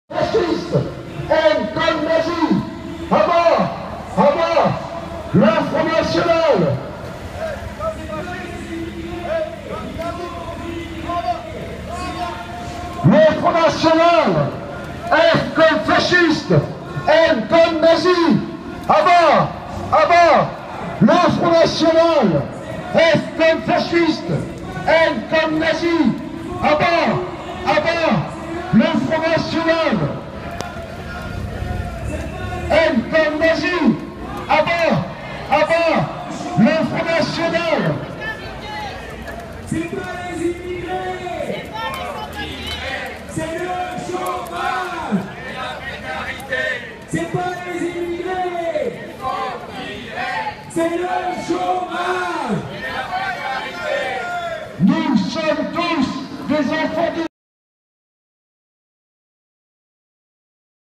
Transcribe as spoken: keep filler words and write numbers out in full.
Fasciste, haine comme nazi, à bas, à bas, le Front National. Le Front National, F comme fasciste, haine comme nazi, à bas, à bas, le Front National, F comme fasciste, haine comme nazi, à bas, à bas, le Front National, haine comme nazi, à bas, à bas, le Front National. C'est pas les immigrés, c'est le chômage. Et la précarité. C'est pas les immigrés, c'est le chômage. Et la précarité. Nous sommes tous des enfants du